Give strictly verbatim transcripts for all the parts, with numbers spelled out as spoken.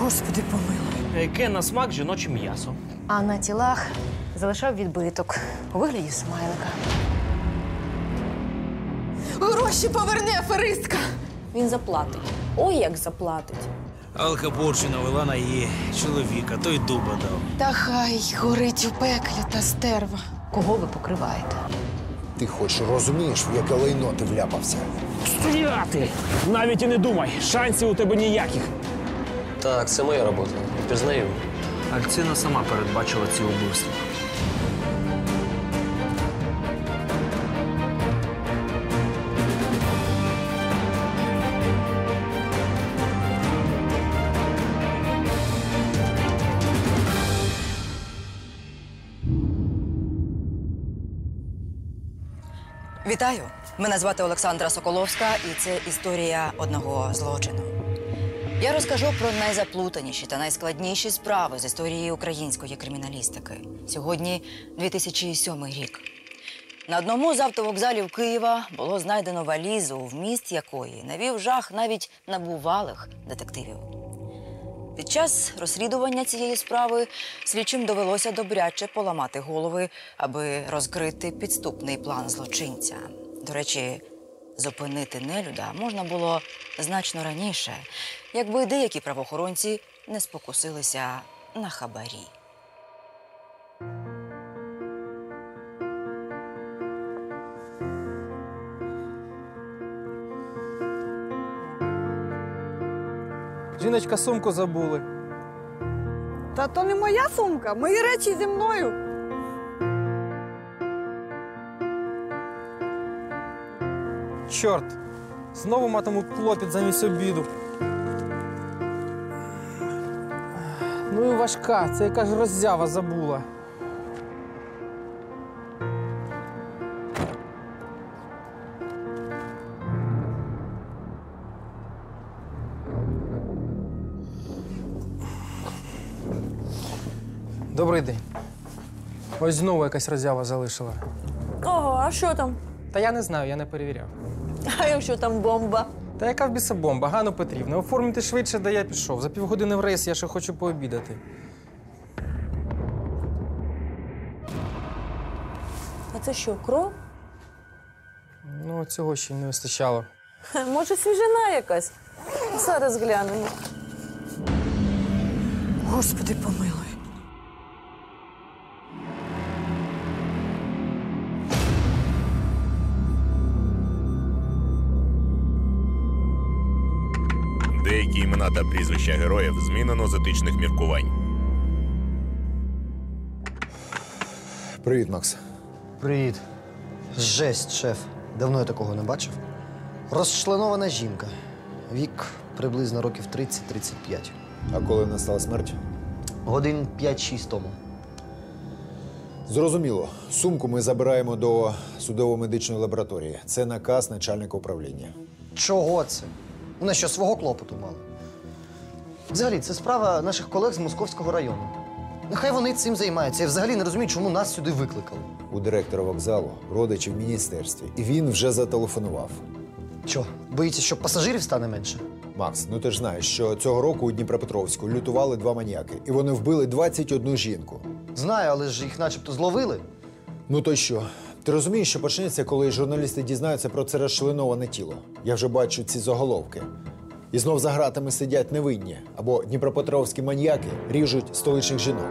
Господи, помилуй. Яке на смак жіноче м'ясо. А на тілах залишав відбиток у вигляді смайлика. Гроші поверни, аферистка! Він заплатить. Ой, як заплатить. Алка Порчі навела на її чоловіка, той дуба дав. Та хай горить у пеклі та стерва. Кого ви покриваєте? Ти хоч розумієш, в яке лайно ти вляпався? Стояти! Навіть і не думай, шансів у тебе ніяких. Так, це моя робота. Пізнаю. Альцина сама передбачила ці убивства. Вітаю! Мене звати Олександра Соколовська, і це історія одного злочину. Я розкажу про найзаплутаніші та найскладніші справи з історії української криміналістики. Сьогодні дві тисячі сьомий рік. На одному з автовокзалів Києва було знайдено валізу, вміст якої навів жах навіть набувалих детективів. Під час розслідування цієї справи слідчим довелося добряче поламати голови, аби розкрити підступний план злочинця. До речі, зупинити нелюда можна було значно раніше, якби деякі правоохоронці не спокусилися на хабарі. Жіночка, сумку забули. Та то не моя сумка, мої речі зі мною. Чорт, знову матиму клопіт замість обіду. Ну і важка, це яка ж роззява забула. Добрий день. Ось знову якась роззява залишила. Ого, а що там? Та я не знаю, я не перевіряв. А якщо там бомба? Та яка в біса бомба? Ганно Петрівна, оформити швидше, де я пішов. За півгодини в рейс, я ще хочу пообідати. А це що, кров? Ну, цього ще й не вистачало. Ха, може, свіжина якась? Зараз глянемо. Господи, помилуй. Деякі імена та прізвища героїв змінено з етичних міркувань. Привіт, Макс. Привіт. Жесть, шеф. Давно я такого не бачив. Розчленована жінка. Вік приблизно років тридцять-тридцять п'ять. А коли настала смерть? Годин п'ять-шість тому. Зрозуміло. Сумку ми забираємо до судово-медичної лабораторії. Це наказ начальника управління. Чого це? Вона що, свого клопоту мала? Взагалі, це справа наших колег з Московського району. Нехай вони цим займаються. Я взагалі не розумію, чому нас сюди викликали. У директора вокзалу родичі в міністерстві. І він вже зателефонував. Що, боїться, що пасажирів стане менше? Макс, ну ти ж знаєш, що цього року у Дніпропетровську лютували два маніяки. І вони вбили двадцять одну жінку. Знаю, але ж їх начебто зловили. Ну то що? Ти розумієш, що почнеться, коли журналісти дізнаються про це розчленоване тіло? Я вже бачу ці заголовки. І знов за гратами сидять невинні. Або дніпропетровські маніяки ріжуть столичних жінок.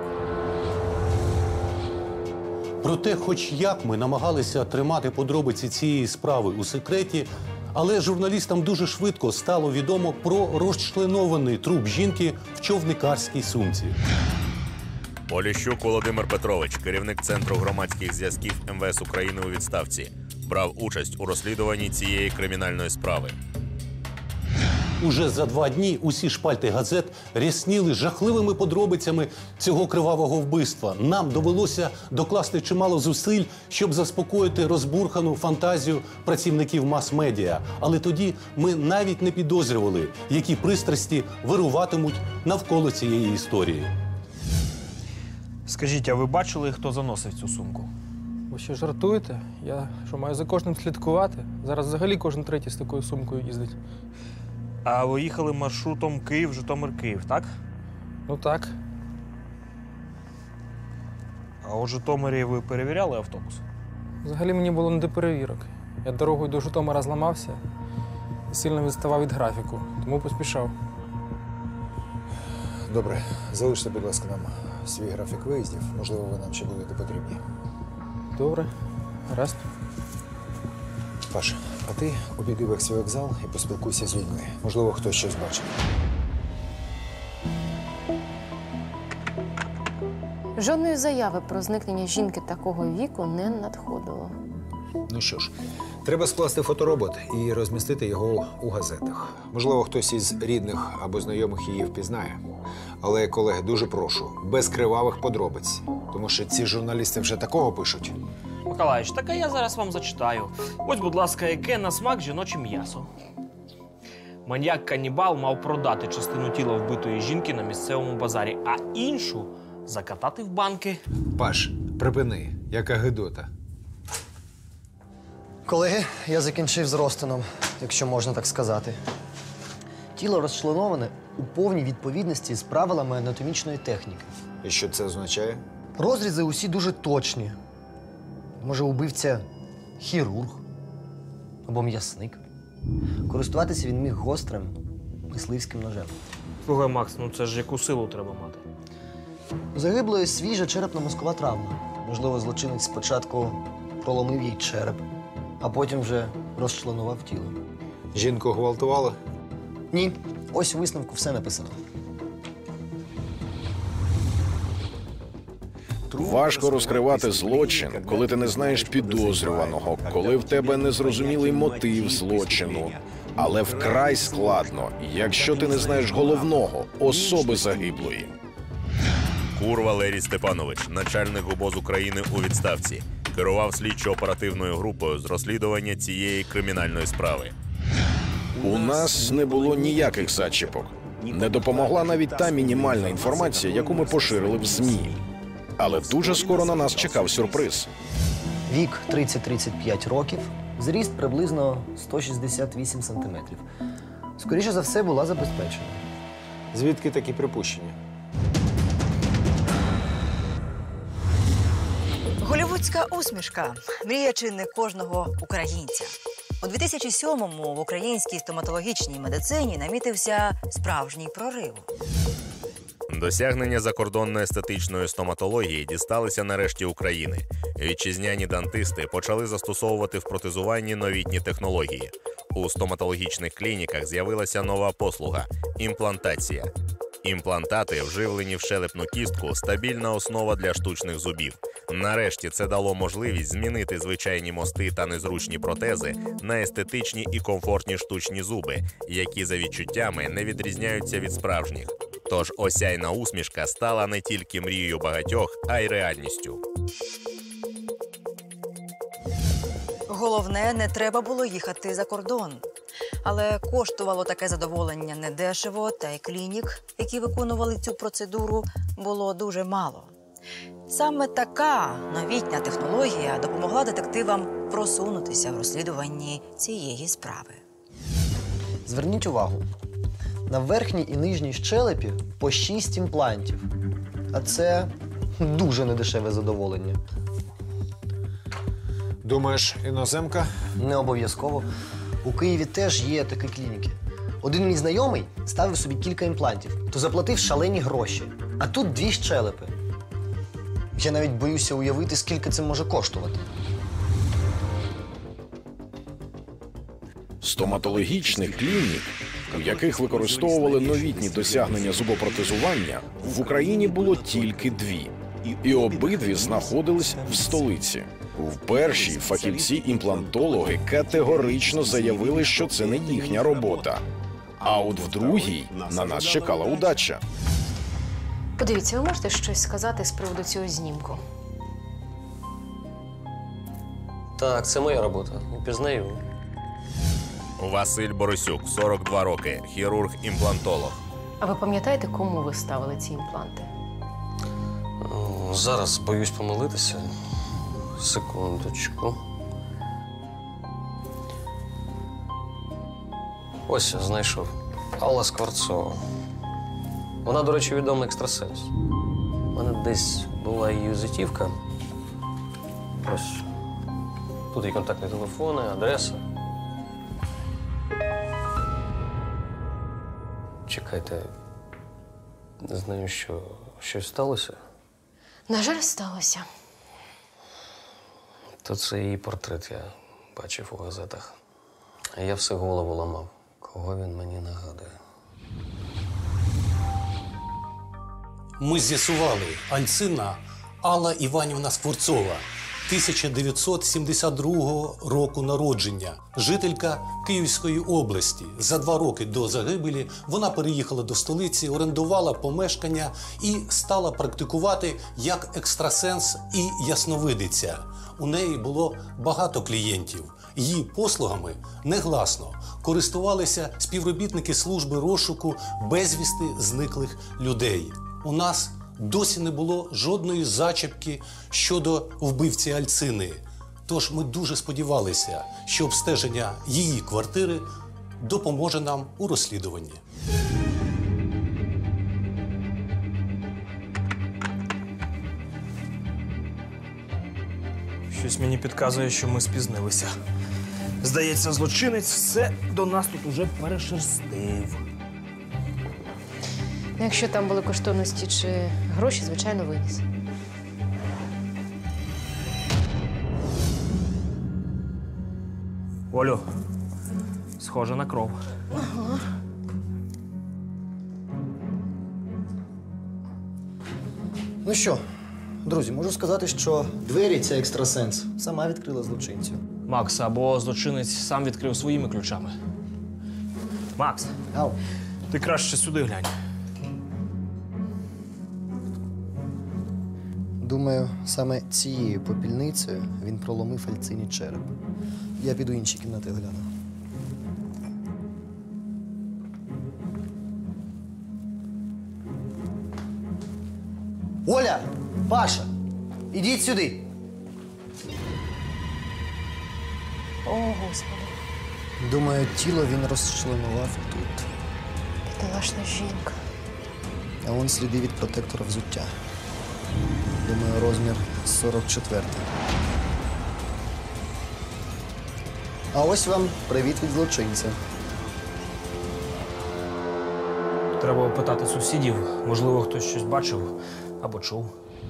Проте, хоч як ми намагалися тримати подробиці цієї справи у секреті, але журналістам дуже швидко стало відомо про розчленований труп жінки в човникарській сумці. Поліщук Володимир Петрович, керівник Центру громадських зв'язків ем ве ес України у відставці, брав участь у розслідуванні цієї кримінальної справи. Уже за два дні усі шпальти газет рясніли жахливими подробицями цього кривавого вбивства. Нам довелося докласти чимало зусиль, щоб заспокоїти розбурхану фантазію працівників мас-медіа. Але тоді ми навіть не підозрювали, які пристрасті вируватимуть навколо цієї історії. Скажіть, а ви бачили, хто заносив цю сумку? Ви що, жартуєте? Я що, маю за кожним слідкувати? Зараз взагалі кожен третій з такою сумкою їздить. А ви їхали маршрутом Київ-Житомир-Київ, так? Ну так. А у Житомирі ви перевіряли автобус? Взагалі мені було не до перевірок. Я дорогою до Житомира зламався і сильно відставав від графіку, тому поспішав. Добре, залиште, будь ласка, нам свій графік виїздів. Можливо, ви нам ще будете потрібні. Добре, гаразд. Паш, а ти обійди весь свій вокзал і поспілкуйся з людьми. Можливо, хтось щось бачив. Жодної заяви про зникнення жінки такого віку не надходило. Ну що ж, треба скласти фоторобот і розмістити його у газетах. Можливо, хтось із рідних або знайомих її впізнає. Але, колеги, дуже прошу, без кривавих подробиць. Тому що ці журналісти вже такого пишуть. Миколаївич, так а я зараз вам зачитаю. Ось, будь ласка, яке на смак жіноче м'ясо. Маньяк-канібал мав продати частину тіла вбитої жінки на місцевому базарі, а іншу закатати в банки. Паш, припини, яка гидота. Колеги, я закінчив з розтином, якщо можна так сказати. Тіло розчленоване у повній відповідності з правилами анатомічної техніки. І що це означає? Розрізи усі дуже точні. Може, убивця хірург або м'ясник. Користуватися він міг гострим мисливським ножем. Слухай, Макс, ну це ж яку силу треба мати? У загиблої свіжа черепно-мозкова травма. Можливо, злочинець спочатку проломив їй череп, а потім вже розчленував тіло. Жінку гвалтували? Ні. Ось у висновку все написано. Важко розкривати злочин, коли ти не знаєш підозрюваного, коли в тебе незрозумілий мотив злочину. Але вкрай складно, якщо ти не знаєш головного – особи загиблої. Кур Валерій Степанович, начальник ГУБОЗ України у відставці, керував слідчо-оперативною групою з розслідування цієї кримінальної справи. У нас не було ніяких зачіпок. Не допомогла навіть та мінімальна інформація, яку ми поширили в ЗМІ. Але дуже скоро на нас чекав сюрприз. Вік тридцять - тридцять п'ять років, зріст приблизно сто шістдесят вісім сантиметрів. Скоріше за все, була забезпечена. Звідки такі припущення? Голлівудська усмішка – мрія чи не кожного українця. У дві тисячі сьомому в українській стоматологічній медицині намітився справжній прорив. Досягнення закордонної естетичної стоматології дісталися нарешті України. Вітчизняні дантисти почали застосовувати в протезуванні новітні технології. У стоматологічних клініках з'явилася нова послуга – імплантація. Імплантати, вживлені в щелепну кістку, стабільна основа для штучних зубів. Нарешті це дало можливість змінити звичайні мости та незручні протези на естетичні і комфортні штучні зуби, які за відчуттями не відрізняються від справжніх. Тож осяйна усмішка стала не тільки мрією багатьох, а й реальністю. Головне, не треба було їхати за кордон. Але коштувало таке задоволення недешево, та й клінік, які виконували цю процедуру, було дуже мало. Саме така новітня технологія допомогла детективам просунутися в розслідуванні цієї справи. Зверніть увагу, на верхній і нижній щелепі по шість імплантів. А це дуже недешеве задоволення. Думаєш, іноземка? Не обов'язково. У Києві теж є такі клініки. Один мій знайомий ставив собі кілька імплантів, то заплатив шалені гроші. А тут дві щелепи. Я навіть боюся уявити, скільки це може коштувати. Стоматологічних клінік, у яких використовували новітні досягнення зубопротезування, в Україні було тільки дві. І обидві знаходились в столиці. В першій фахівці-імплантологи категорично заявили, що це не їхня робота. А от в другій на нас чекала удача. Подивіться, ви можете щось сказати з приводу цього знімку? Так, це моя робота. Пізнаю. Василь Борисюк, сорок два роки, хірург-імплантолог. А ви пам'ятаєте, кому ви ставили ці імпланти? Зараз боюсь помилитися. Секундочку. Ось я знайшов. Алла Скворцова. Вона, до речі, відомий екстрасенс. У мене десь була її візитівка. Ось. Тут є контактні телефони, адреса. Чекайте, з нею що, щось сталося? На жаль, сталося. То це її портрет я бачив у газетах. А я все голову ламав. Кого він мені нагадує? Ми з'ясували, Альцина Алла Іванівна Скворцова, тисяча дев'ятсот сімдесят другого року народження, жителька Київської області. За два роки до загибелі вона переїхала до столиці, орендувала помешкання і стала практикувати як екстрасенс і ясновидиця. У неї було багато клієнтів. Її послугами негласно користувалися співробітники служби розшуку безвісти зниклих людей. У нас досі не було жодної зачіпки щодо вбивці Альцини. Тож ми дуже сподівалися, що обстеження її квартири допоможе нам у розслідуванні. Щось мені підказує, що ми спізнилися. Здається, злочинець все до нас тут уже перешерстив. Якщо там були коштовності чи гроші, звичайно, виніс. Олю, схоже на кров. Ага. Ну що, друзі, можу сказати, що двері ця екстрасенс сама відкрила злочинцю. Макс, або злочинець сам відкрив своїми ключами. Макс, Ау. ти краще сюди глянь. Думаю, саме цією попільницею він проломив Альцині череп. Я піду інші кімнати огляну. Оля! Паша! Ідіть сюди! О, Господи. Думаю, тіло він розчленував тут. Бідолашна жінка. А вон сліди від протектора взуття. Думаю, розмір сорок четвертий. А ось вам привіт від злочинця. Треба опитати сусідів. Можливо, хтось щось бачив або чув.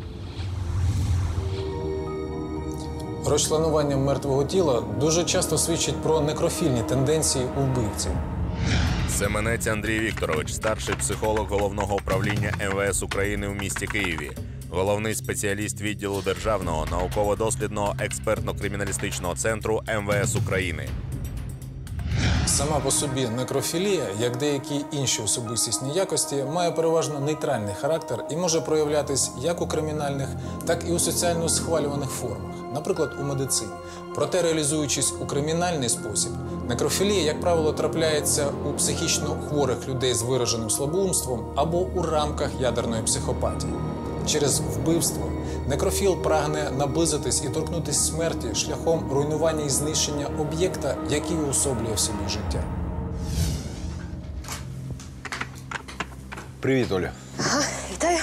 Розчленування мертвого тіла дуже часто свідчить про некрофільні тенденції у вбивців. Семенець Андрій Вікторович, старший психолог Головного управління Ем Ве Ес України в місті Києві. Головний спеціаліст відділу Державного науково-дослідного експертно-криміналістичного центру Ем Ве Ес України. Сама по собі некрофілія, як деякі інші особистісні якості, має переважно нейтральний характер і може проявлятись як у кримінальних, так і у соціально схвалюваних формах, наприклад, у медицині. Проте, реалізуючись у кримінальний спосіб, некрофілія, як правило, трапляється у психічно хворих людей з вираженим слабоумством або у рамках ядерної психопатії. Через вбивство некрофіл прагне наблизитись і торкнутися смерті шляхом руйнування і знищення об'єкта, який уособлює в собі життя. Привіт, Оля. Ага, вітаю.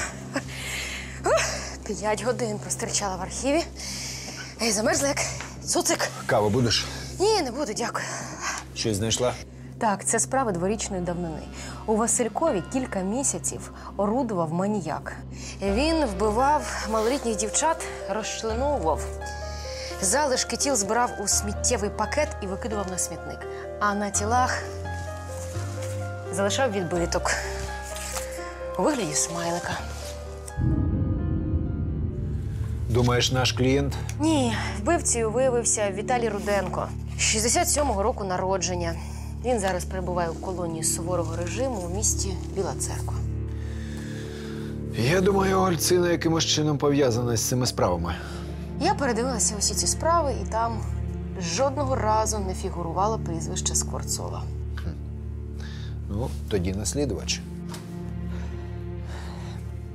П'ять годин простирчала в архіві. Ей, замерзла як цуцик. Каву будеш? Ні, не буду, дякую. Щось знайшла? Так, це справа дворічної давнини. У Василькові кілька місяців орудував маніяк. Він вбивав малолітніх дівчат, розчленовував. Залишки тіл збирав у сміттєвий пакет і викидував на смітник. А на тілах залишав відбиток у вигляді смайлика. Думаєш, наш клієнт? Ні, вбивцею виявився Віталій Руденко. шістдесят сьомого року народження. Він зараз перебуває у колонії суворого режиму у місті Біла Церква. Я думаю, Альцина якимось чином пов'язана з цими справами. Я передивилася усі ці справи, і там жодного разу не фігурувало прізвище Скворцова. Хм. Ну, тоді наслідувач.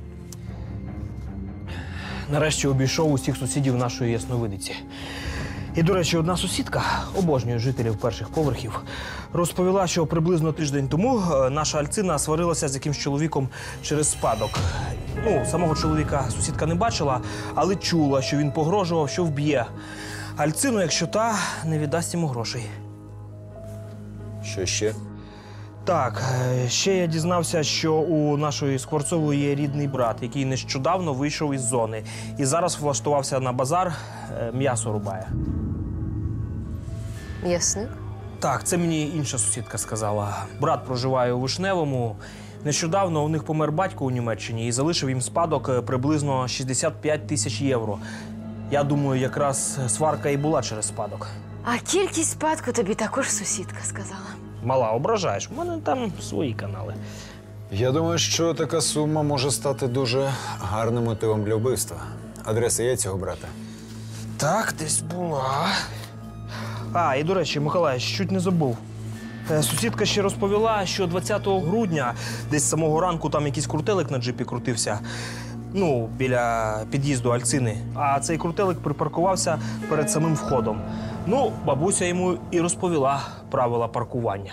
Нарешті обійшов усіх сусідів нашої ясновидиці. І, до речі, одна сусідка, обожнює жителів перших поверхів, розповіла, що приблизно тиждень тому е, наша Альцина сварилася з якимсь чоловіком через спадок. Ну, самого чоловіка сусідка не бачила, але чула, що він погрожував, що вб'є Альцину, якщо та не віддасть йому грошей. Що ще? Так, е, ще я дізнався, що у нашої Скворцової є рідний брат, який нещодавно вийшов із зони. І зараз влаштувався на базар, е, м'ясо рубає. М'ясник? Так, це мені інша сусідка сказала. Брат проживає у Вишневому. Нещодавно у них помер батько у Німеччині і залишив їм спадок е, приблизно шістдесят п'ять тисяч євро. Я думаю, якраз сварка і була через спадок. А кількість спадку тобі також сусідка сказала. Мала, ображаєш? У мене там свої канали. Я думаю, що така сума може стати дуже гарним мотивом для вбивства. Адреса є цього брата? Так, десь була. А, і, до речі, Миколай, чуть не забув. Е, Сусідка ще розповіла, що двадцятого грудня десь з самого ранку там якийсь крутелик на джипі крутився. Ну, біля під'їзду Альцини. А цей крутелик припаркувався перед самим входом. Ну, бабуся йому і розповіла правила паркування.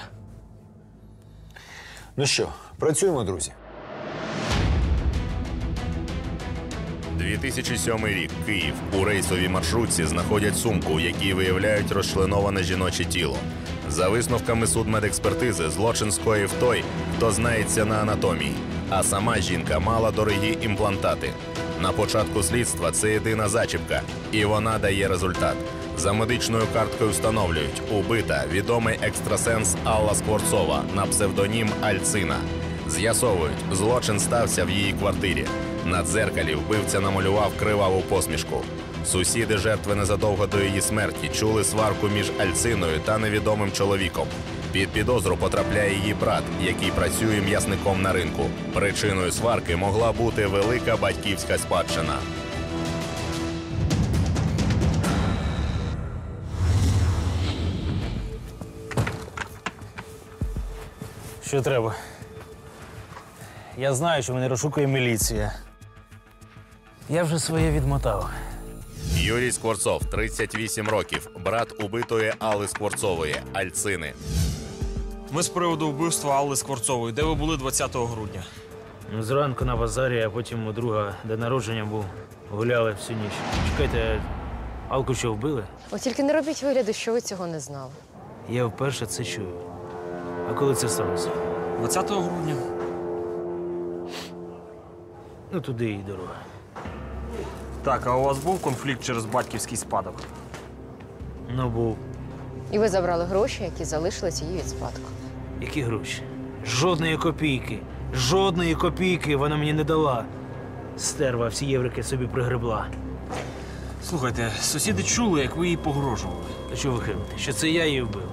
Ну що, працюємо, друзі. дві тисячі сьомий рік. Київ. У рейсовій маршрутці знаходять сумку, в якій виявляють розчленоване жіноче тіло. За висновками судмедекспертизи, злочин скоїв той, хто знається на анатомії. А сама жінка мала дорогі імплантати. На початку слідства це єдина зачіпка, і вона дає результат. За медичною карткою встановлюють – убита відомий екстрасенс Алла Скворцова на псевдонім Альцина. З'ясовують – злочин стався в її квартирі. На дзеркалі вбивця намалював криваву посмішку. Сусіди жертви незадовго до її смерті чули сварку між Альциною та невідомим чоловіком. Під підозру потрапляє її брат, який працює м'ясником на ринку. Причиною сварки могла бути велика батьківська спадщина. Що треба? Я знаю, що мене розшукує міліція. Я вже своє відмотав. Юрій Скворцов, тридцять вісім років, брат убитої Алли Скворцової, Альцини. Ми з приводу вбивства Алли Скворцової. Де ви були двадцятого грудня? Ну, зранку на базарі, а потім у друга день народження був. Гуляли всю ніч. Чекайте, Алку що, вбили? От тільки не робіть вигляду, що ви цього не знали. Я вперше це чую. А коли це сталося? двадцятого грудня. Ну, туди і дорога. Так, а у вас був конфлікт через батьківський спадок? Ну, був. І ви забрали гроші, які залишились їй від спадку. Які гроші? Жодної копійки. Жодної копійки вона мені не дала. Стерва всі єврики собі пригребла. Слухайте, сусіди чули, як ви їй погрожували. А чого ви хилите? Що це я її вбив?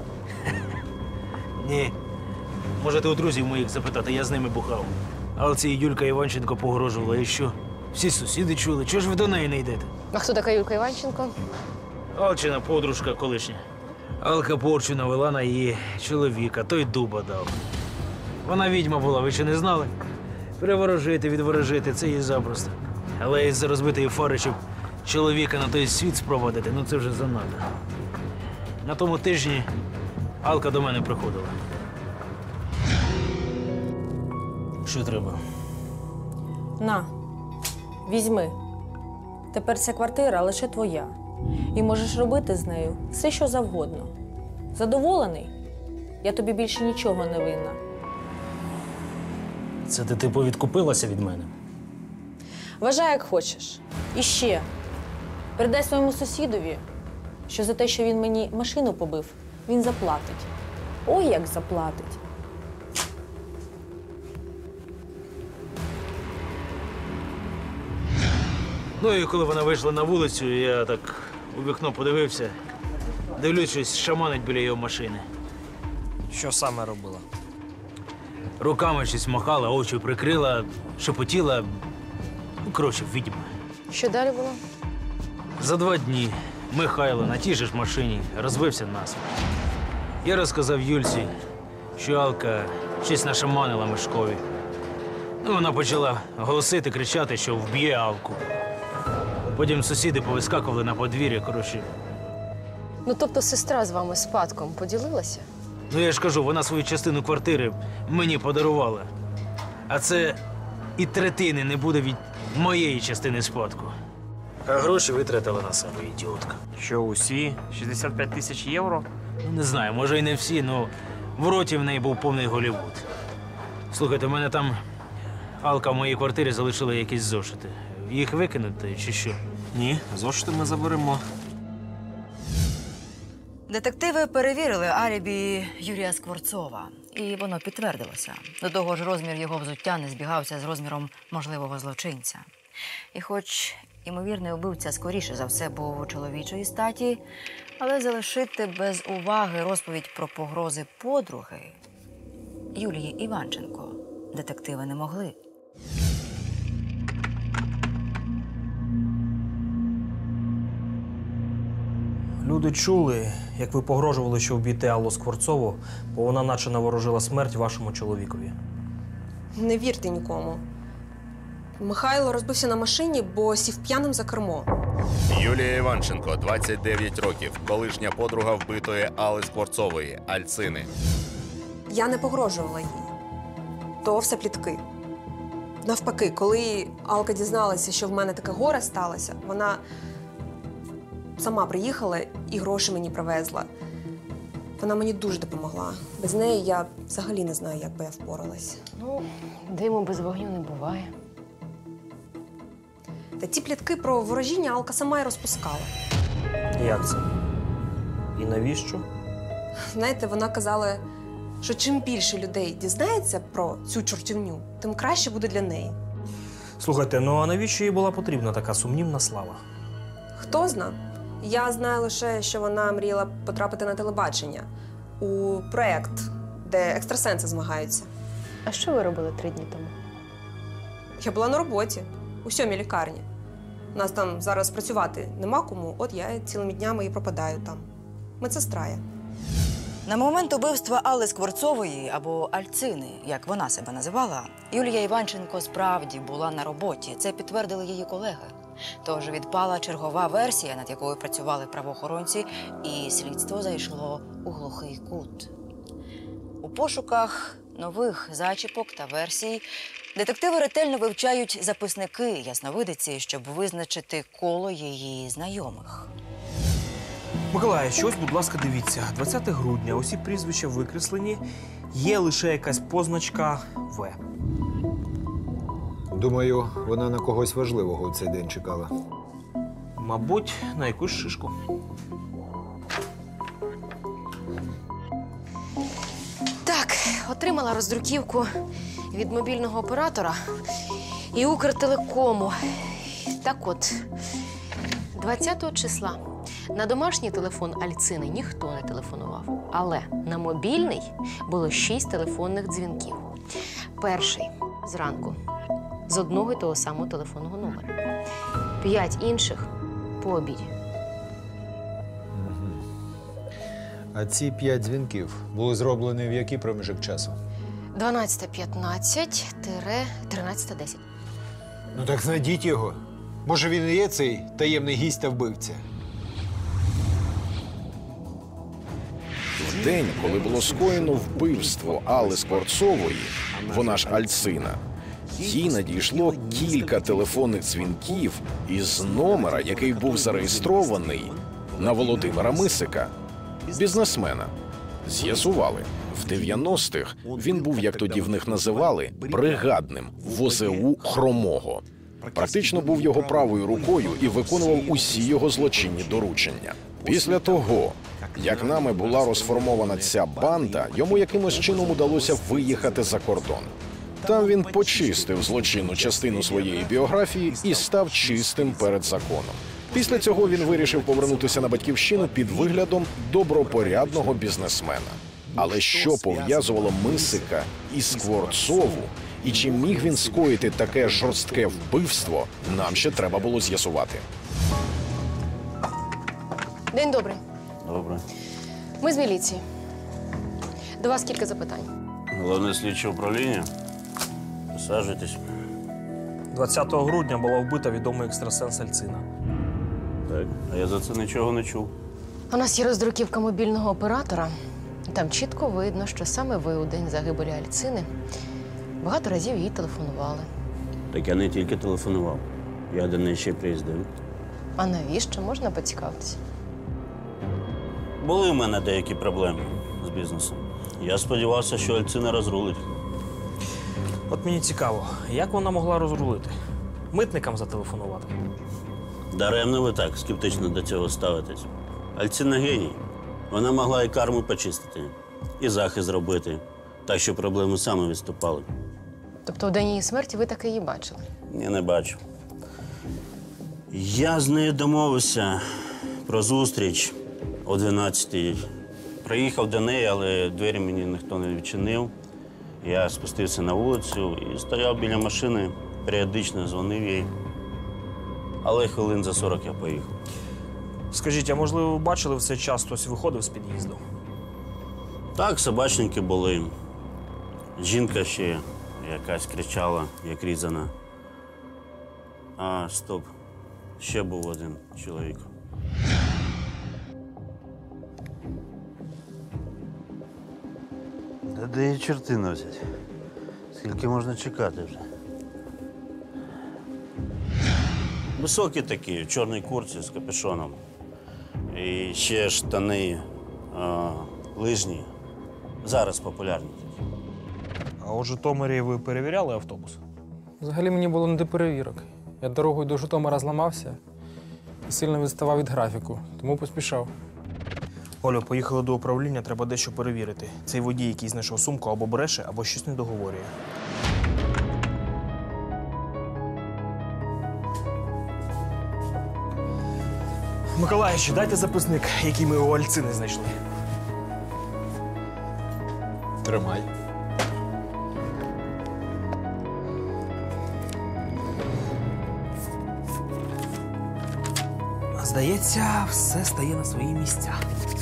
Ні. Можете у друзів моїх запитати, я з ними бухав. Але ця Юлька Іванченко погрожувала. І що? Всі сусіди чули. Чого ж ви до неї не йдете? А хто така Юлька Іванченко? Алчина подружка колишня. Алка порчу навела на її чоловіка, той дуба дав. Вона відьма була, ви ще не знали? Приворожити, відворожити – це їй запросто. Але із-за розбитої фари, щоб чоловіка на той світ спровадити, ну це вже занадто. На тому тижні Алка до мене приходила. Що треба? На, візьми. Тепер ця квартира лише твоя. І можеш робити з нею все, що завгодно. Задоволений? Я тобі більше нічого не винна. Це ти типу відкупилася від мене? Вважай, як хочеш. І ще. Передай своєму сусідові, що за те, що він мені машину побив, він заплатить. Ой, як заплатить. Ну і коли вона вийшла на вулицю, я так у вікно подивився. Дивлюсь, щось шаманить біля його машини. Що саме робила? Руками щось махала, очі прикрила, шепотіла. Ну, коротше, відьма. Що далі було? За два дні Михайло на тій же ж машині розбився насмерть. Я розказав Юльці, що Алка щось нашаманила Мишкові. Ну, вона почала голосити, кричати, що вб'є Алку. Потім сусіди повискакували на подвір'я, коротше, Ну, тобто сестра з вами спадком поділилася? Ну я ж кажу, вона свою частину квартири мені подарувала. А це і третини не буде від моєї частини спадку. А гроші витратила на себе, ідіотка. Що, усі? шістдесят п'ять тисяч євро? Ну, не знаю, може і не всі, але в роті в неї був повний Голлівуд. Слухайте, у мене там Алка в моїй квартирі залишила якісь зошити. Їх викинути чи що? Ні, зошити ми заберемо. Детективи перевірили алібі Юрія Скворцова, і воно підтвердилося. До того ж, розмір його взуття не збігався з розміром можливого злочинця. І хоч імовірний убивця скоріше за все був у чоловічої статі, але залишити без уваги розповідь про погрози подруги Юлії Іванченко детективи не могли. Люди чули, як ви погрожували, що вб'єте Аллу Скворцову, бо вона наче наворожила смерть вашому чоловікові. Не вірте нікому. Михайло розбився на машині, бо сів п'яним за кермо. Юлія Іванченко, двадцять дев'ять років, колишня подруга вбитої Алли Скворцової, Альцини. Я не погрожувала їй. То все плітки. Навпаки, коли Алка дізналася, що в мене таке горе сталося, вона сама приїхала і гроші мені привезла. Вона мені дуже допомогла. Без неї я взагалі не знаю, як би я впоралась. Ну, диму без вогню не буває. Та ті плітки про ворожіння Алка сама й розпускала. Як це? І навіщо? Знаєте, вона казала, що чим більше людей дізнається про цю чортівню, тим краще буде для неї. Слухайте, ну а навіщо їй була потрібна така сумнівна слава? Хто зна? Я знаю лише, що вона мріяла потрапити на телебачення у проєкт, де екстрасенси змагаються. А що ви робили три дні тому? Я була на роботі, у сьомій лікарні. У нас там зараз працювати нема кому, от я цілими днями і пропадаю там. Медсестра я. На момент убивства Алли Скворцової, або Альцини, як вона себе називала, Юлія Іванченко справді була на роботі. Це підтвердили її колеги. Тож відпала чергова версія, над якою працювали правоохоронці, і слідство зайшло у глухий кут. У пошуках нових зачіпок та версій детективи ретельно вивчають записники ясновидиці, щоб визначити коло її знайомих. Миколай, щось, будь ласка, дивіться. двадцяте грудня, усі прізвища викреслені, є лише якась позначка В. Думаю, вона на когось важливого у цей день чекала. Мабуть, на якусь шишку. Так, отримала роздруківку від мобільного оператора і Укртелекому. Так от, двадцятого числа на домашній телефон Альцини ніхто не телефонував. Але на мобільний було шість телефонних дзвінків. Перший – зранку, з одного й того самого телефонного номера. П'ять інших – по обіді. А ці п'ять дзвінків були зроблені в який проміжок часу? дванадцята п'ятнадцять – тринадцята десять. Ну так знайдіть його. Може, він і є цей таємний гість та вбивця? В день, коли було скоєно вбивство Алли Скворцової, вона ж Альцина, їй надійшло кілька телефонних дзвінків із номера, який був зареєстрований на Володимира Мисика, бізнесмена. З'ясували, в дев'яностих він був, як тоді в них називали, бригадним в о се у Хромого. Практично був його правою рукою і виконував усі його злочинні доручення. Після того, як нами була розформована ця банда, йому якимось чином удалося виїхати за кордон. Там він почистив злочинну частину своєї біографії і став чистим перед законом. Після цього він вирішив повернутися на батьківщину під виглядом добропорядного бізнесмена. Але що пов'язувало Мисика і Скворцову, і чи міг він скоїти таке жорстке вбивство, нам ще треба було з'ясувати. День добрий. Добре. Ми з міліції. До вас кілька запитань. Головне слідче управління. Присаджуйтесь. двадцятого грудня була вбита відомий екстрасенс Альцина. Так, а я за це нічого не чув. У нас є роздруківка мобільного оператора. Там чітко видно, що саме ви у день загибелі Альцини багато разів їй телефонували. Так я не тільки телефонував. Я до неї ще приїздив. А навіщо? Можна поцікавитися? Були в мене деякі проблеми з бізнесом. Я сподівався, що Альцина розрулить. От мені цікаво, як вона могла розрулити? Митникам зателефонувати? Даремно ви так скептично до цього ставитесь. Альцина геній. Вона могла і карму почистити, і захист зробити, так що проблеми саме відступали. Тобто у день її смерті ви таки її бачили? Я не бачу. Я з нею домовився про зустріч о дванадцятій. Приїхав до неї, але двері мені ніхто не відчинив. Я спустився на вулицю і стояв біля машини, періодично дзвонив їй. Але хвилин за сорок я поїхав. Скажіть, а можливо, ви бачили в цей час, хтось виходив з під'їзду? Так, собачники були. Жінка ще якась кричала, як різана. А, стоп. Ще був один чоловік. Та де її чорти носять? Скільки можна чекати вже? Високі такі, в чорній куртці з капюшоном. І ще штани а, лижні. Зараз популярні такі. А у Житомирі ви перевіряли автобус? Взагалі мені було не до перевірок. Я дорогою до Житомира зламався і сильно відставав від графіку, тому поспішав. Олю, поїхали до управління, треба дещо перевірити. Цей водій, який знайшов сумку, або бреше, або щось не договорює. Миколаївич, дайте записник, який ми у Альцини знайшли. Тримай. Здається, все стає на свої місця.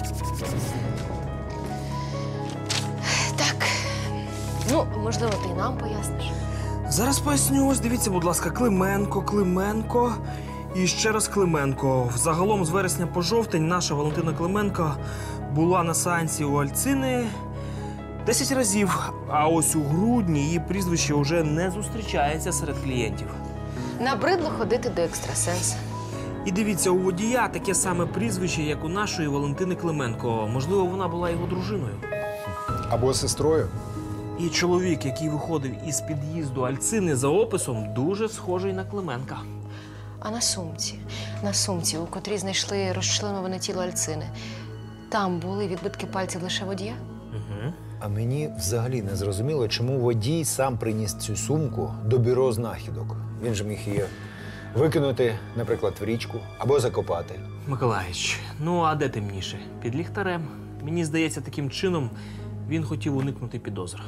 Так. Ну, можливо, ти й нам поясниш. Зараз поясню. Ось дивіться, будь ласка, Клименко, Клименко і ще раз Клименко. Загалом з вересня по жовтень наша Валентина Клименко була на сеансі у Альцини десять разів. А ось у грудні її прізвище вже не зустрічається серед клієнтів. Набридло ходити до екстрасенса. І дивіться, у водія таке саме прізвище, як у нашої Валентини Клименко. Можливо, вона була його дружиною. Або сестрою. І чоловік, який виходив із під'їзду Альцини, за описом дуже схожий на Клименка. А на сумці, на сумці, у котрій знайшли розчленоване тіло Альцини, там були відбитки пальців лише водія? Угу. А мені взагалі не зрозуміло, чому водій сам приніс цю сумку до бюро знахідок. Він же міг її викинути, наприклад, в річку або закопати. Миколаївич, ну а де темніше? Під ліхтарем. Мені здається, таким чином він хотів уникнути підозр.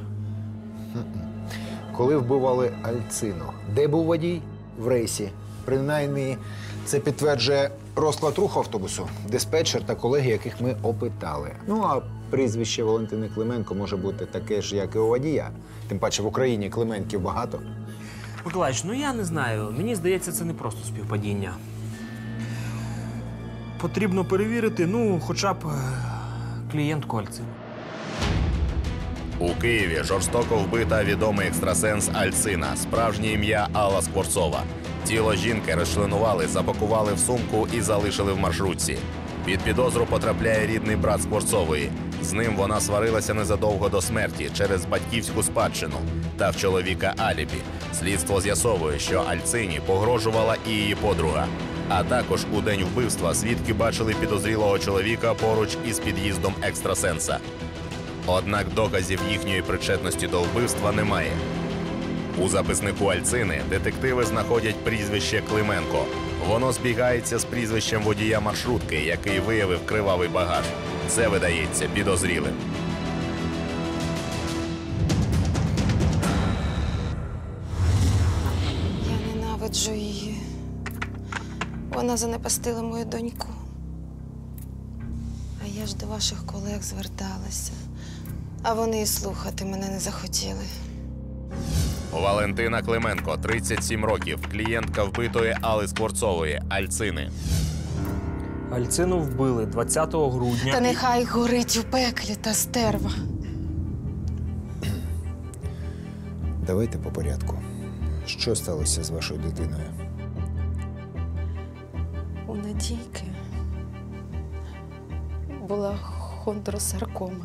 Коли вбивали Альцину, де був водій? В рейсі. Принаймні, це підтверджує розклад руху автобусу, диспетчер та колеги, яких ми опитали. Ну, а прізвище Валентини Клименко може бути таке ж, як і у водія. Тим паче в Україні Клименків багато. Миколаївич, ну я не знаю. Мені здається, це не просто співпадіння. Потрібно перевірити, ну, хоча б клієнтку Альцини. У Києві жорстоко вбита відомий екстрасенс Альцина, справжнє ім'я Алла Скворцова. Тіло жінки розчленували, запакували в сумку і залишили в маршрутці. Під підозру потрапляє рідний брат Скворцової. З ним вона сварилася незадовго до смерті через батьківську спадщину. Та в чоловіка алібі. Слідство з'ясовує, що Альцині погрожувала і її подруга. А також у день вбивства свідки бачили підозрілого чоловіка поруч із під'їздом екстрасенса. Однак доказів їхньої причетності до вбивства немає. У записнику Альцини детективи знаходять прізвище Клименко. Воно збігається з прізвищем водія маршрутки, який виявив кривавий багаж. Це видається підозрілим. Я ненавиджу її. Вона занепастила мою доньку. А я ж до ваших колег зверталася. А вони і слухати мене не захотіли. Валентина Клименко, тридцять сім років, клієнтка вбитої Алли Скворцової, Альцини. Альцину вбили двадцятого грудня. Та нехай горить у пеклі та стерва. Давайте по порядку. Що сталося з вашою дитиною? У Надійки була хондросаркома.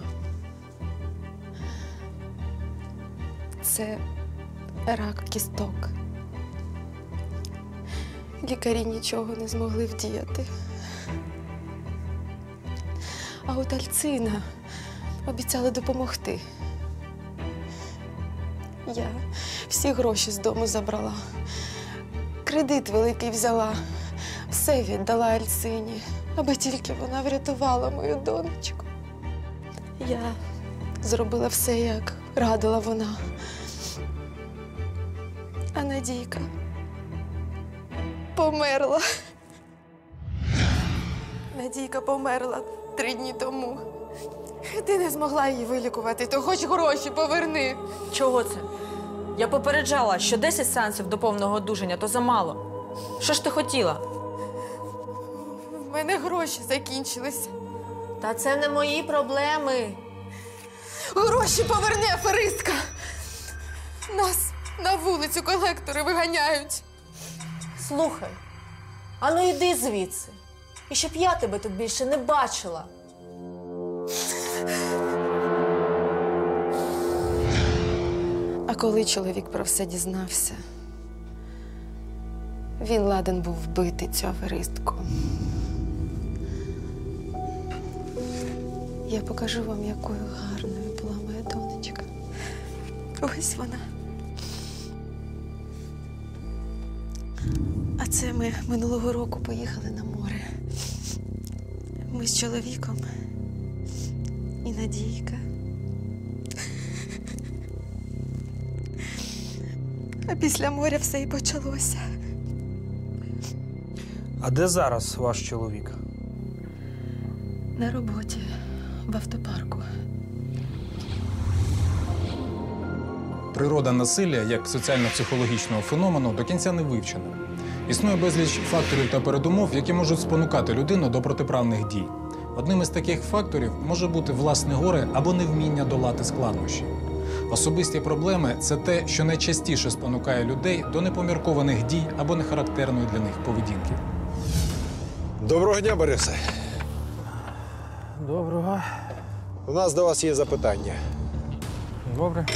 Це рак кісток. Лікарі нічого не змогли вдіяти. А от Альцина обіцяла допомогти. Я всі гроші з дому забрала. Кредит великий взяла. Все віддала Альцині, аби тільки вона врятувала мою донечку. Я зробила все, як радила вона. А Надійка померла. Надійка померла три дні тому. Ти не змогла її вилікувати, то хоч гроші поверни. Чого це? Я попереджала, що десять сеансів до повного одужання – то замало. Що ж ти хотіла? В мене гроші закінчились. Та це не мої проблеми. Гроші поверни, аферистка! Нас на вулицю колектори виганяють. Слухай, а ну йди звідси. І щоб я тебе тут більше не бачила. А коли чоловік про все дізнався, він ладен був вбити цю аферистку. Я покажу вам, якою гарною була моя донечка. Ось вона. А це ми минулого року поїхали на море. Ми з чоловіком і Надійка. А після моря все і почалося. А де зараз ваш чоловік? На роботі, в автопарку. Природа насилля як соціально-психологічного феномену до кінця не вивчена. Існує безліч факторів та передумов, які можуть спонукати людину до протиправних дій. Одним із таких факторів може бути власне горе або невміння долати складнощі. Особисті проблеми – це те, що найчастіше спонукає людей до непоміркованих дій або нехарактерної для них поведінки. Доброго дня, Борисе. Доброго. У нас до вас є запитання. Добре.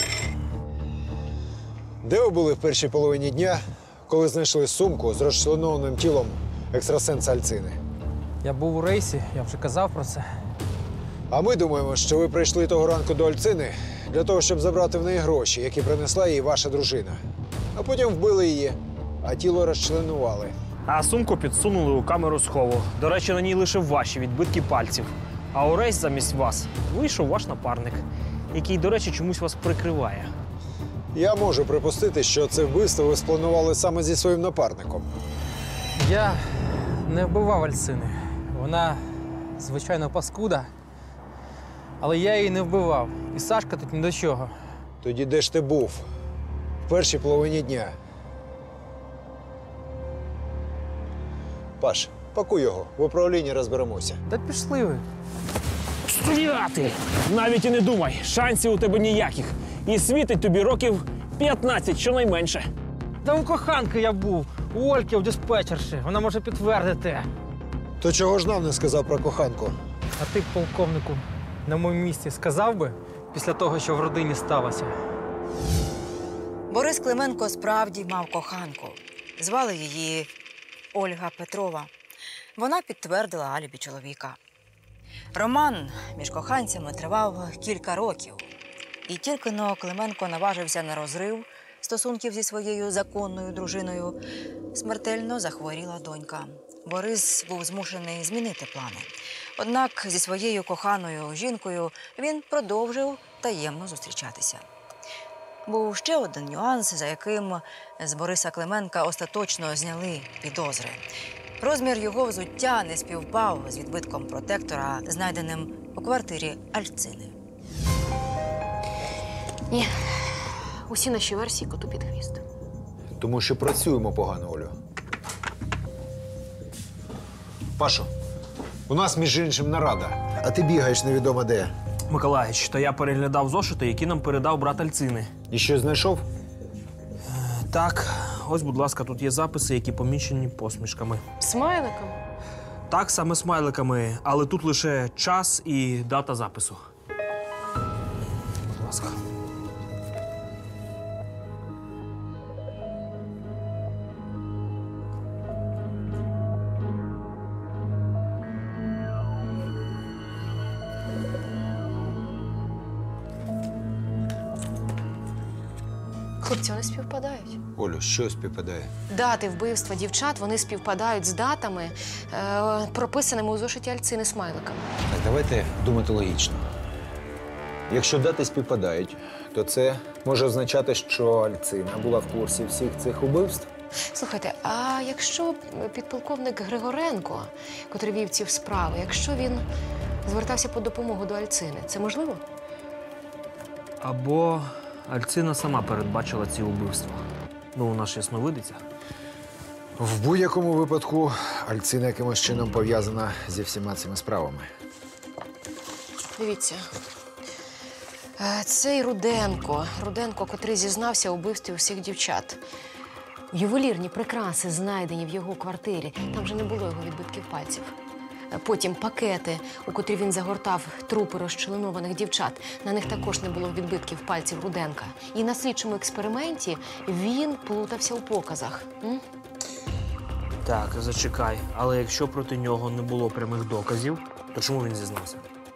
Де ви були в першій половині дня, коли знайшли сумку з розчленованим тілом екстрасенса Альцини? Я був у рейсі, я вже казав про це. А ми думаємо, що ви прийшли того ранку до Альцини для того, щоб забрати в неї гроші, які принесла їй ваша дружина. А потім вбили її, а тіло розчленували. А сумку підсунули у камеру схову. До речі, на ній лише ваші відбитки пальців. А у рейс замість вас вийшов ваш напарник, який, до речі, чомусь вас прикриває. Я можу припустити, що це вбивство ви спланували саме зі своїм напарником. Я не вбивав Альцини. Вона, звичайно, паскуда. Але я її не вбивав. І Сашка тут ні до чого. Тоді де ж ти був? В першій половині дня. Паш, пакуй його, в управлінні розберемося. Та пішли ви. Стояти! Навіть і не думай, шансів у тебе ніяких. І світить тобі років п'ятнадцять, щонайменше. Та у коханки я був, у Ольки, у диспетчерші. Вона може підтвердити. То чого ж нам не сказав про коханку? А ти, полковнику, на моєму місці сказав би після того, що в родині сталося? Борис Клименко справді мав коханку. Звали її Ольга Петрова. Вона підтвердила алібі чоловіка. Роман між коханцями тривав кілька років. І тільки-но Клименко наважився на розрив стосунків зі своєю законною дружиною, смертельно захворіла донька. Борис був змушений змінити плани. Однак зі своєю коханою жінкою він продовжив таємно зустрічатися. Був ще один нюанс, за яким з Бориса Клименка остаточно зняли підозри. Розмір його взуття не співпав з відбитком протектора, знайденим у квартирі Альцини. Ні, усі наші версії коту під хвіст. Тому що працюємо погано, Олю. Пашо, У нас, між іншим, нарада. А ти бігаєш невідомо де. Миколаївич, та я переглядав зошити, які нам передав брат Альцини. І що знайшов? Так, ось, будь ласка, тут є записи, які помічені посмішками. Смайликом? Так, саме смайликами, але тут лише час і дата запису. Будь ласка. Хлопці, вони співпадають. Олю, що співпадає? Дати вбивства дівчат, вони співпадають з датами, е, прописаними у зошиті Альцини смайликами. Так, давайте думати логічно. Якщо дати співпадають, то це може означати, що Альцина була в курсі всіх цих убивств? Слухайте, а якщо підполковник Григоренко, котрий вів ці справи, якщо він звертався по допомогу до Альцини, це можливо? Або Альцина сама передбачила ці убивства. Ну, вона ж ясновидиця. В будь-якому випадку Альцина якимось чином пов'язана зі всіма цими справами. Дивіться. Е, Цей Руденко, Руденко, котрий зізнався у вбивстві усіх дівчат. Ювелірні прикраси, знайдені в його квартирі, там вже не було його відбитків пальців. Е, Потім пакети, у котрі він загортав трупи розчленованих дівчат. На них також не було відбитків пальців Руденка. І на слідчому експерименті він плутався у показах. М? Так, зачекай. Але якщо проти нього не було прямих доказів, то чому він зізнався?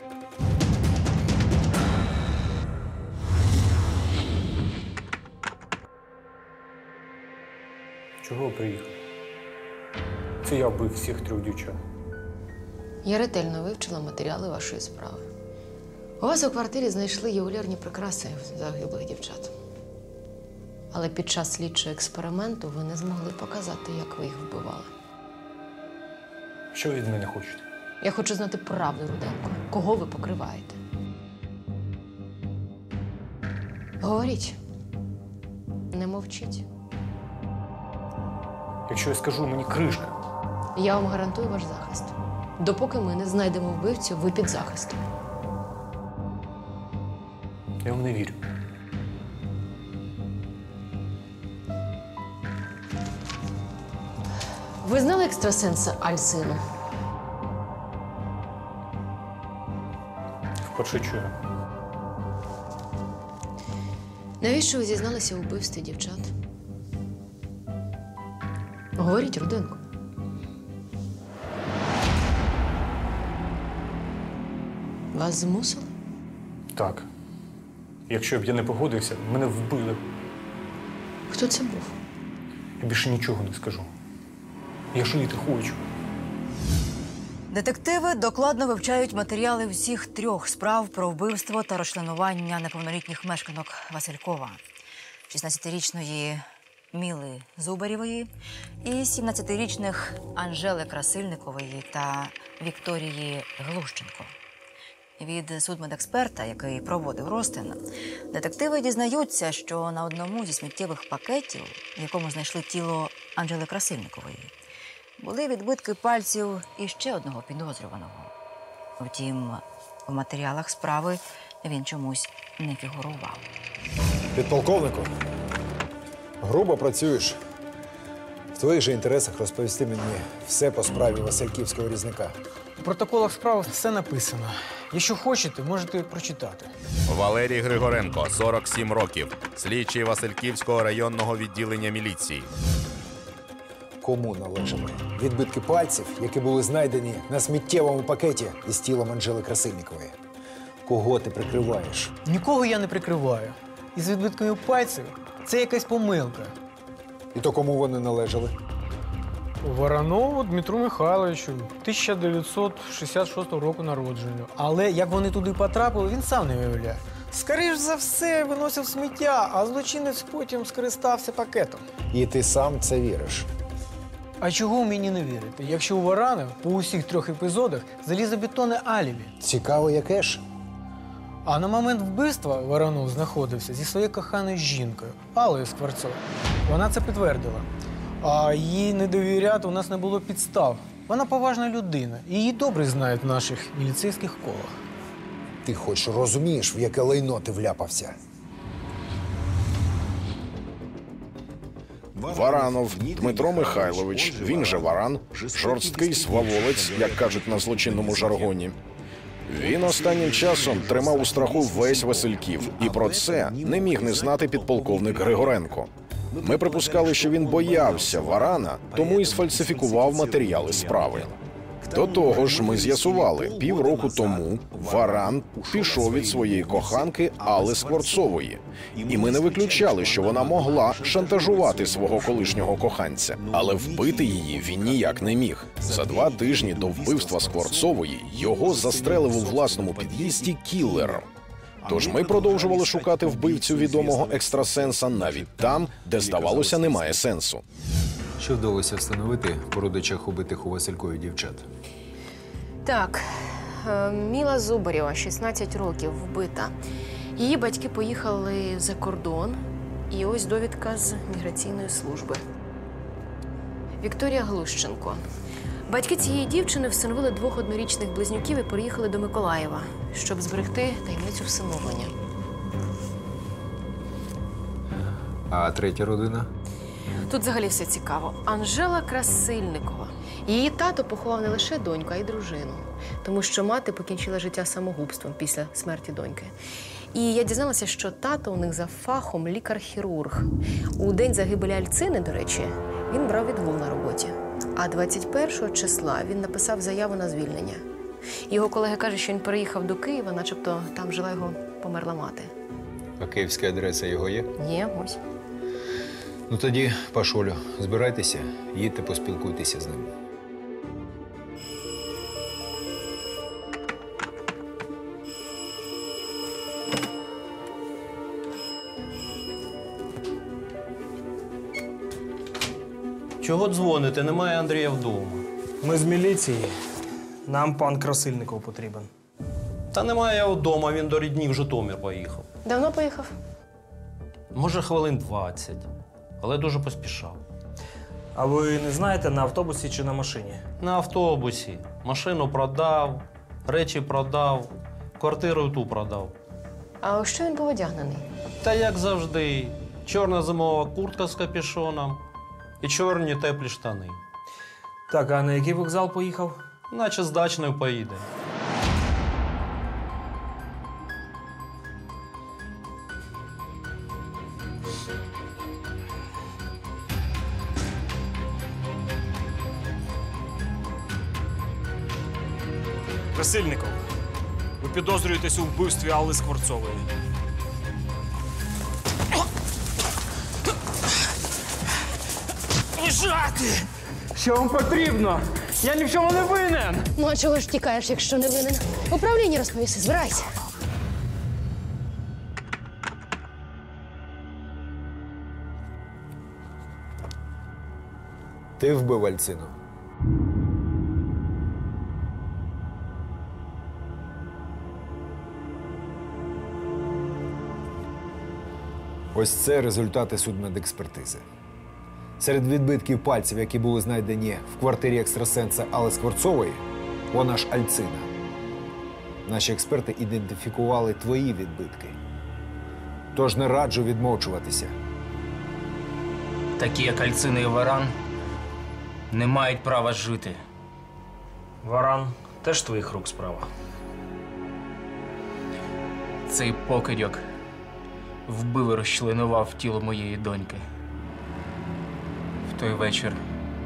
Чого ви приїхали? Це я вбив всіх трьох дівчат. Я ретельно вивчила матеріали вашої справи. У вас у квартирі знайшли ювелірні прикраси загиблих дівчат. Але під час слідчого експерименту ви не змогли показати, як ви їх вбивали. Що ви від мене хочете? Я хочу знати правду, Руденко. Кого ви покриваєте? Говоріть. Не мовчіть. Якщо я скажу, мені кришка. Я вам гарантую ваш захист. Допоки ми не знайдемо вбивцю, ви під захистом. Я вам не вірю. Ви знали екстрасенса Альцину? Вперше чую. Навіщо ви зізналися у вбивстві дівчат? Говоріть, Руденко. Вас змусили? Так. Якщо б я не погодився, мене вбили. Хто це був? Я більше нічого не скажу. Я жити хочу. Детективи докладно вивчають матеріали всіх трьох справ про вбивство та розчленування неповнолітніх мешканок Василькова. шістнадцятирічної Міли Зубарєвої і сімнадцятирічних Анжели Красильникової та Вікторії Глущенко. Від судмедексперта, який проводив розтин, детективи дізнаються, що на одному зі сміттєвих пакетів, в якому знайшли тіло Анжели Красильникової, були відбитки пальців іще одного підозрюваного. Втім, в матеріалах справи він чомусь не фігурував. Підполковнику, грубо працюєш. В твоїх же інтересах розповісти мені все по справі Васильківського різника. У протоколах справ все написано. Якщо хочете, можете прочитати. Валерій Григоренко, сорок сім років, слідчий Васильківського районного відділення міліції. Кому належали відбитки пальців, які були знайдені на сміттєвому пакеті із тілом Анжели Красильникової? Кого ти прикриваєш? Нікого я не прикриваю. Із відбитками пальців це якась помилка. І то кому вони належали? Воронову Дмитру Михайловичу, тисяча дев'ятсот шістдесят шостого року народження. Але як вони туди потрапили, він сам не виявляє. Скоріш за все, виносив сміття, а злочинець потім скористався пакетом. І ти сам це віриш? А чого мені не вірити, якщо у Варанов по усіх трьох епізодах залізобетонне алібі? Цікаво, яке ж? А на момент вбивства Воронов знаходився зі своєю коханою жінкою, Аллою Скворцовою. Вона це підтвердила. А їй не довіряти у нас не було підстав. Вона поважна людина. І її добре знають в наших міліцейських колах. Ти хоч розумієш, в яке лайно ти вляпався? Варанов Дмитро Михайлович, він же Варан, жорсткий сваволець, як кажуть на злочинному жаргоні. Він останнім часом тримав у страху весь Васильків, і про це не міг не знати підполковник Григоренко. Ми припускали, що він боявся Варана, тому і сфальсифікував матеріали справи. До того ж, ми з'ясували, півроку тому Варан пішов від своєї коханки Алли Скворцової. І ми не виключали, що вона могла шантажувати свого колишнього коханця. Але вбити її він ніяк не міг. За два тижні до вбивства Скворцової його застрелив у власному під'їзді кілер. Тож ми продовжували шукати вбивцю відомого екстрасенса навіть там, де, здавалося, немає сенсу. Що вдалося встановити по родичах убитих у Василькові дівчат? Так, е, Міла Зубарєва, шістнадцять років, вбита. Її батьки поїхали за кордон, і ось довідка з міграційної служби. Вікторія Глущенко. Батьки цієї дівчини встановили двох однорічних близнюків і переїхали до Миколаєва, щоб зберегти таємницю всиновлення. А третя родина? Тут взагалі все цікаво. Анжела Красильникова. Її тато поховав не лише доньку, а й дружину. Тому що мати покінчила життя самогубством після смерті доньки. І я дізналася, що тато у них за фахом лікар-хірург. У день загибелі Альцини, до речі, він брав відгул на роботі. А двадцять першого числа він написав заяву на звільнення. Його колега каже, що він переїхав до Києва, начебто там жила його померла мати. А київська адреса його є? Є, ось. Ну тоді, Пашолю, збирайтеся, їдьте поспілкуйтеся з ним. Чого дзвоните? Немає Андрія вдома. Ми з міліції. Нам пан Красильников потрібен. Та немає я вдома, він до рідні в Житомир поїхав. Давно поїхав? Може, хвилин двадцять, але дуже поспішав. А ви не знаєте, на автобусі чи на машині? На автобусі. Машину продав, речі продав, квартиру ту продав. А у що він був одягнений? Та як завжди, чорна зимова куртка з капюшоном і чорні теплі штани. Так, а на який вокзал поїхав? Наче з Дачною поїде. Красильников, ви підозрюєтесь у вбивстві Алли Скворцової. Лежати! Що вам потрібно? Я ні в чому не винен! Ну, а чого ж тікаєш, якщо не винен? Управління розповіси, збирайся. Ти вбив Альцину. Ось це результати судмедекспертизи. Серед відбитків пальців, які були знайдені в квартирі екстрасенса Алли Скворцової, вона ж Альцина. Наші експерти ідентифікували твої відбитки. Тож не раджу відмовчуватися. Такі, як Альцина і Варан, не мають права жити. Варан теж твоїх рук справа. Цей покидьок вбив і розчленував тіло моєї доньки. В той вечір,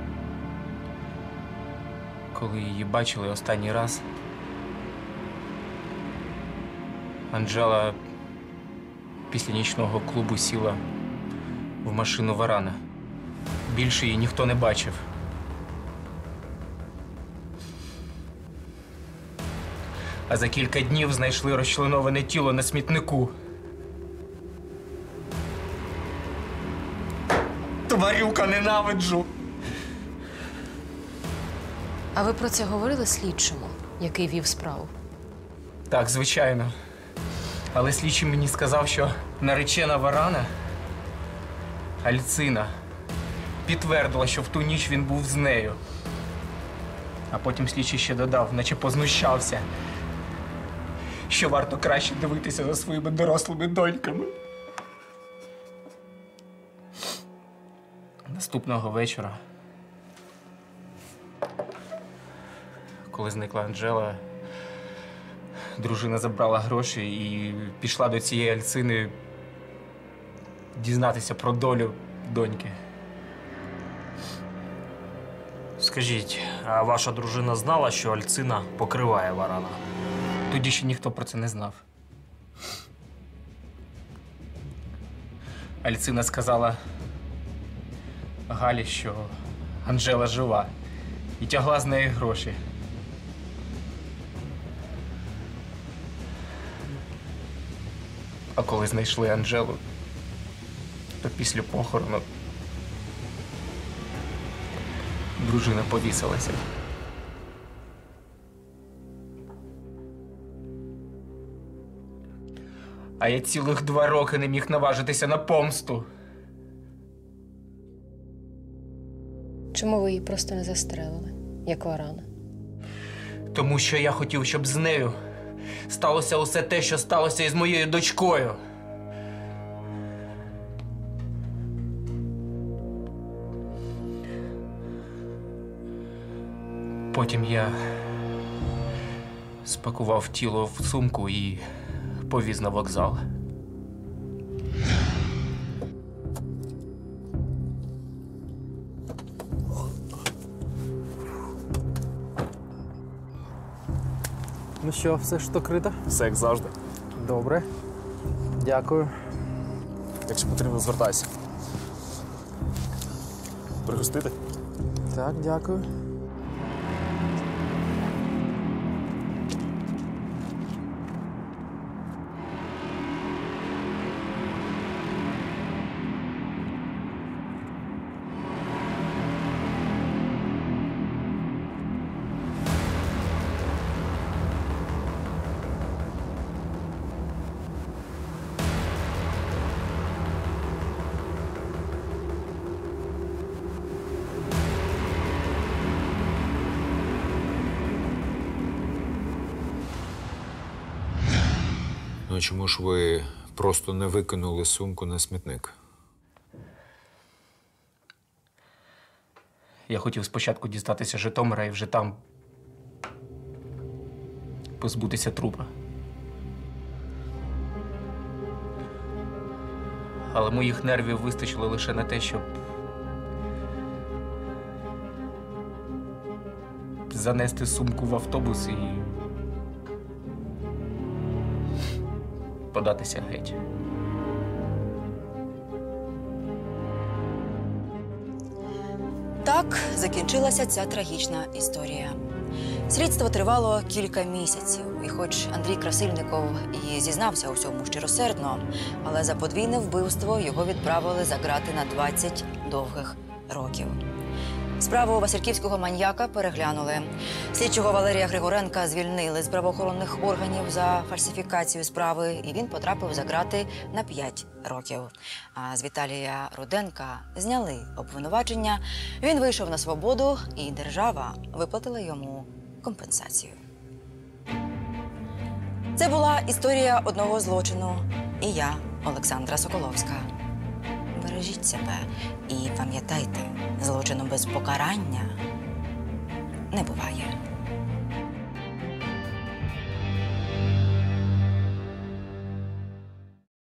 коли її бачили останній раз, Анжела після нічного клубу сіла в машину Варана. Більше її ніхто не бачив. А за кілька днів знайшли розчленоване тіло на смітнику. Тварюка, ненавиджу! А ви про це говорили слідчому, який вів справу? Так, звичайно. Але слідчий мені сказав, що наречена Варана, Альцина, підтвердила, що в ту ніч він був з нею. А потім слідчий ще додав, наче познущався, що варто краще дивитися за своїми дорослими доньками. Наступного вечора, коли зникла Анжела, дружина забрала гроші і пішла до цієї Альцини дізнатися про долю доньки. Скажіть, а ваша дружина знала, що Альцина покриває Варана? Тоді ще ніхто про це не знав. Альцина сказала Галі, що Анжела жива і тягла з неї гроші. А коли знайшли Анжелу, то після похорону дружина повісилася. А я цілих два роки не міг наважитися на помсту. Чому ви її просто не застрелили, як Варана? Тому що я хотів, щоб з нею сталося усе те, що сталося із моєю дочкою. Потім я спакував тіло в сумку і повіз на вокзал. Ну що, все ж докрито? Все як завжди. Добре. Дякую. Якщо потрібно, звертайся. Пригостити? Так, дякую. Ну чому ж ви просто не викинули сумку на смітник? Я хотів спочатку дістатися Житомира і вже там позбутися трупа. Але моїх нервів вистачило лише на те, щоб занести сумку в автобус і податися геть. Так закінчилася ця трагічна історія. Слідство тривало кілька місяців, і хоч Андрій Красильников і зізнався у всьому щиросердно, але за подвійне вбивство його відправили за ґрати на двадцять довгих років. Справу васильківського маньяка переглянули. Слідчого Валерія Григоренка звільнили з правоохоронних органів за фальсифікацію справи, і він потрапив за ґрати на п'ять років. А з Віталія Руденка зняли обвинувачення, він вийшов на свободу, і держава виплатила йому компенсацію. Це була історія одного злочину. І я, Олександра Соколовська. Бережіть себе і пам'ятайте, злочину без покарання не буває.